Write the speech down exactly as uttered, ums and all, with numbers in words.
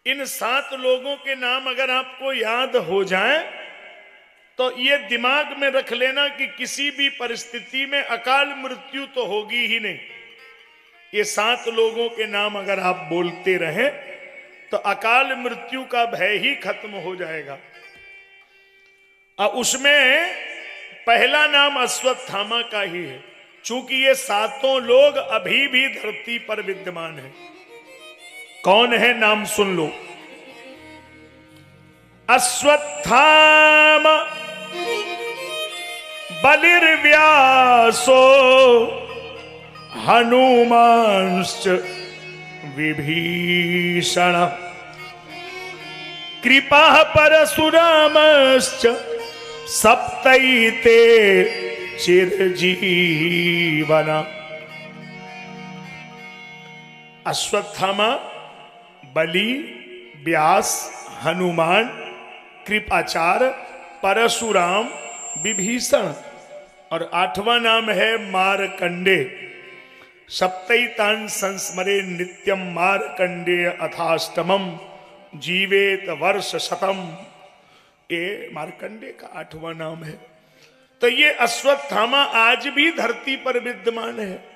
इन सात लोगों के नाम अगर आपको याद हो जाए तो ये दिमाग में रख लेना कि किसी भी परिस्थिति में अकाल मृत्यु तो होगी ही नहीं। ये सात लोगों के नाम अगर आप बोलते रहे तो अकाल मृत्यु का भय ही खत्म हो जाएगा। और उसमें पहला नाम अश्वत्थामा का ही है, चूंकि ये सातों लोग अभी भी धरती पर विद्यमान हैं। कौन है नाम सुन लो। अश्वत्थामा बलिर्व्यासो हनुमांश्च विभीषण कृपा परशुरामश्च सप्तैते चिरजीवन। अश्वत्थामा, बलि, व्यास, हनुमान, कृपाचार्य, परशुराम, विभीषण और आठवां नाम है मारकंडे। सप्तैतान संस्मरे नित्यम मारकंडे अथाष्टमम जीवेत वर्ष शतम। ये मारकंडे का आठवां नाम है। तो ये अश्वत्थामा आज भी धरती पर विद्यमान है।